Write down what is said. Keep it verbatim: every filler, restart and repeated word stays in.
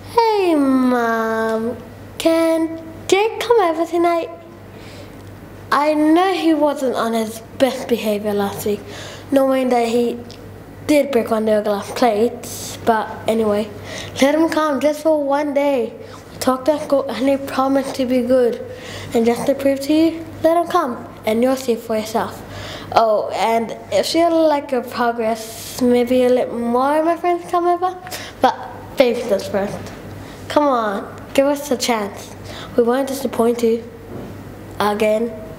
Hey Mom, can Jake come over tonight? I know he wasn't on his best behavior last week, knowing that he did break one of the glass plates, but anyway, let him come just for one day. Talk to Uncle and he promised to be good. And just to prove to you, let him come and you'll see for yourself. Oh, and if you like your progress, maybe a little more of my friends come over, but baby steps first. Come on, give us a chance. We won't disappoint you. Again.